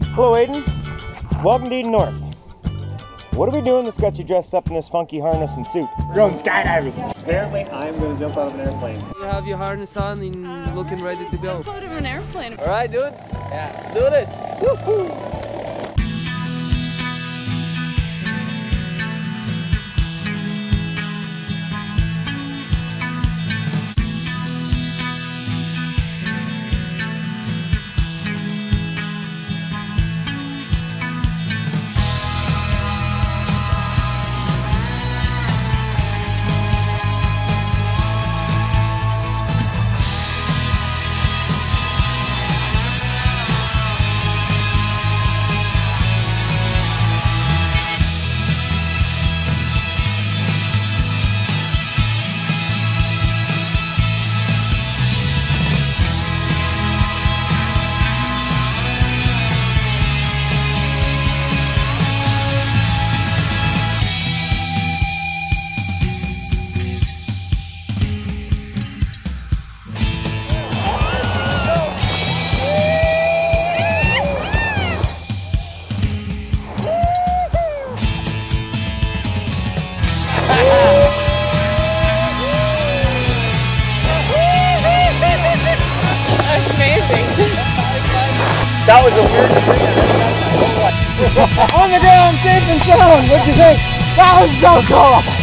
Hello Aiden, welcome to Eden North. What are we doing that's got you dressed up in this funky harness and suit? We're going skydiving. Apparently I'm going to jump out of an airplane. You have your harness on and looking ready to go. Jump out of an airplane. Alright dude, yeah, let's do this. Woohoo! That was a weird thing. On the ground, safe and sound. What'd you think? That was so cool.